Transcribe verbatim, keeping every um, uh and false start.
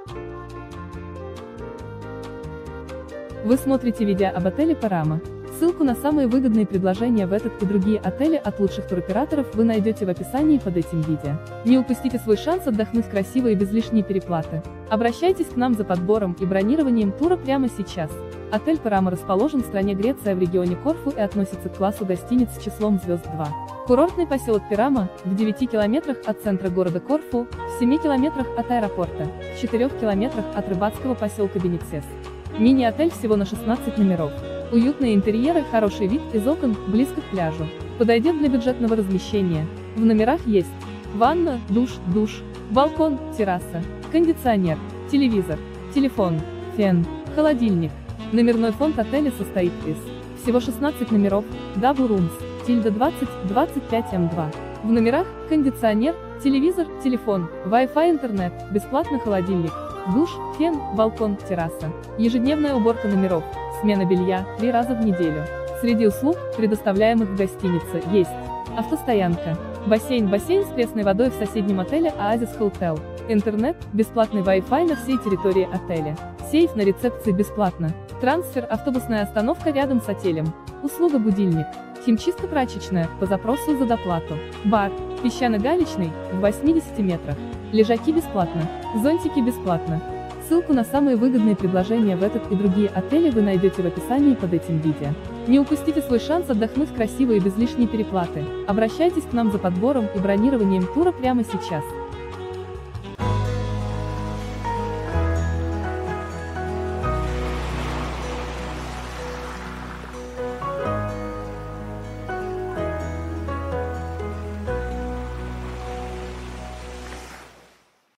Вы смотрите видео об отеле Парама. Ссылку на самые выгодные предложения в этот и другие отели от лучших туроператоров вы найдете в описании под этим видео. Не упустите свой шанс отдохнуть красиво и без лишней переплаты. Обращайтесь к нам за подбором и бронированием тура прямо сейчас. Отель Парама расположен в стране Греция в регионе Корфу и относится к классу гостиниц с числом звезд два. Курортный поселок Пирама, в девяти километрах от центра города Корфу, в семи километрах от аэропорта, в четырёх километрах от рыбацкого поселка Беницес. Мини-отель всего на шестнадцать номеров. Уютные интерьеры, хороший вид из окон, близко к пляжу. Подойдет для бюджетного размещения. В номерах есть ванна, душ, душ, балкон, терраса, кондиционер, телевизор, телефон, фен, холодильник. Номерной фонд отеля состоит из всего шестнадцати номеров, Double Rooms, Тильда двадцать, двадцать пять эм два. В номерах кондиционер, телевизор, телефон, Wi-Fi, интернет, бесплатный холодильник, душ, фен, балкон, терраса. Ежедневная уборка номеров, смена белья, три раза в неделю. Среди услуг, предоставляемых в гостинице, есть автостоянка, бассейн, бассейн с пресной водой в соседнем отеле Оазис Hotel, интернет, бесплатный Wi-Fi на всей территории отеля, сейф на рецепции бесплатно, трансфер, автобусная остановка рядом с отелем, услуга будильник, химчистка прачечная, по запросу за доплату, бар, песчано-галечный, в восьмидесяти метрах, лежаки бесплатно, зонтики бесплатно. Ссылку на самые выгодные предложения в этот и другие отели вы найдете в описании под этим видео. Не упустите свой шанс отдохнуть красиво и без лишней переплаты. Обращайтесь к нам за подбором и бронированием тура прямо сейчас.